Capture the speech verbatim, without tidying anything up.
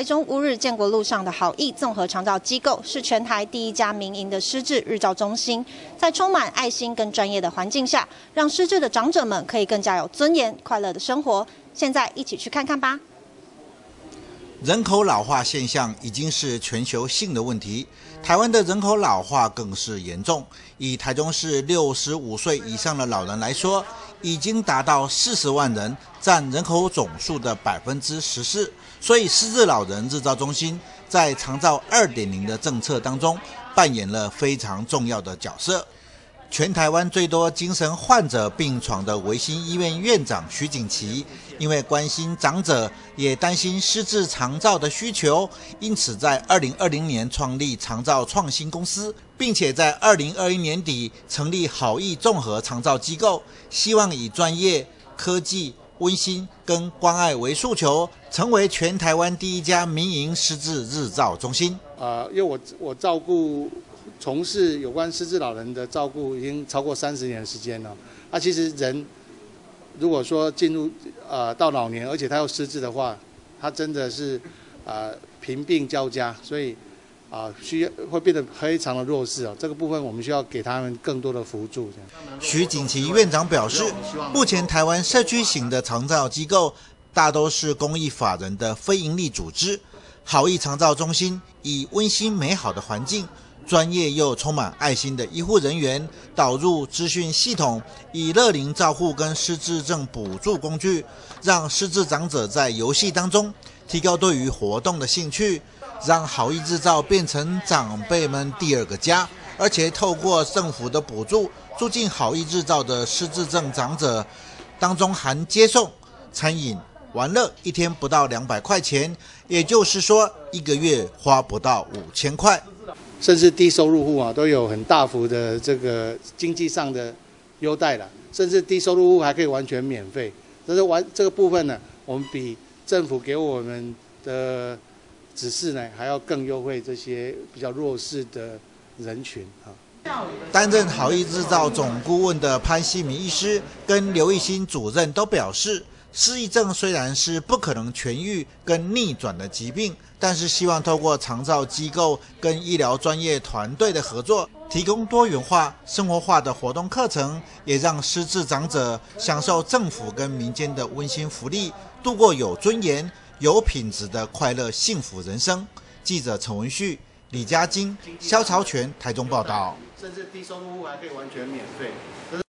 台中乌日建国路上的好意综合长照机构，是全台第一家民营的失智日照中心，在充满爱心跟专业的环境下，让失智的长者们可以更加有尊严、快乐的生活。现在一起去看看吧。 人口老化现象已经是全球性的问题，台湾的人口老化更是严重。以台中市六十五岁以上的老人来说，已经达到四十万人，占人口总数的百分之十四。所以失智老人日照中心在长照 二点零 的政策当中扮演了非常重要的角色。全台湾最多精神患者病床的维新医院院长徐锦旗，因为关心长者，也担心失智长照的需求，因此在二零二零年创立长照创新公司，并且在二零二一年底成立好意综合长照机构，希望以专业、科技、温馨跟关爱为诉求，成为全台湾第一家民营失智日照中心。 呃，因为我我照顾。从事有关失智老人的照顾已经超过三十年的时间了。那、啊、其实人如果说进入呃到老年，而且他又失智的话，他真的是呃贫病交加，所以啊、呃、需要会变得非常的弱势哦。这个部分我们需要给他们更多的辅助。 徐锦旗院长表示，目前台湾社区型的长照机构大都是公益法人的非营利组织，好意长照中心以温馨美好的环境。专业又充满爱心的医护人员导入资讯系统，以乐龄照护跟失智症补助工具，让失智长者在游戏当中提高对于活动的兴趣，让好意日照变成长辈们第二个家。而且透过政府的补助，住进好意日照的失智症长者当中含接送、餐饮、玩乐，一天不到两百块钱，也就是说一个月花不到五千块。 甚至低收入户啊，都有很大幅的这个经济上的优待了，甚至低收入户还可以完全免费。但是完这个部分呢，我们比政府给我们的指示呢，还要更优惠这些比较弱势的人群啊。 担任好意日照总顾问的潘希明医师跟刘义新主任都表示，失忆症虽然是不可能痊愈跟逆转的疾病，但是希望透过长照机构跟医疗专业团队的合作，提供多元化、生活化的活动课程，也让失智长者享受政府跟民间的温馨福利，度过有尊严、有品质的快乐幸福人生。记者陈文旭、李嘉晶、肖朝全台中报道。 甚至低收入户还可以完全免费。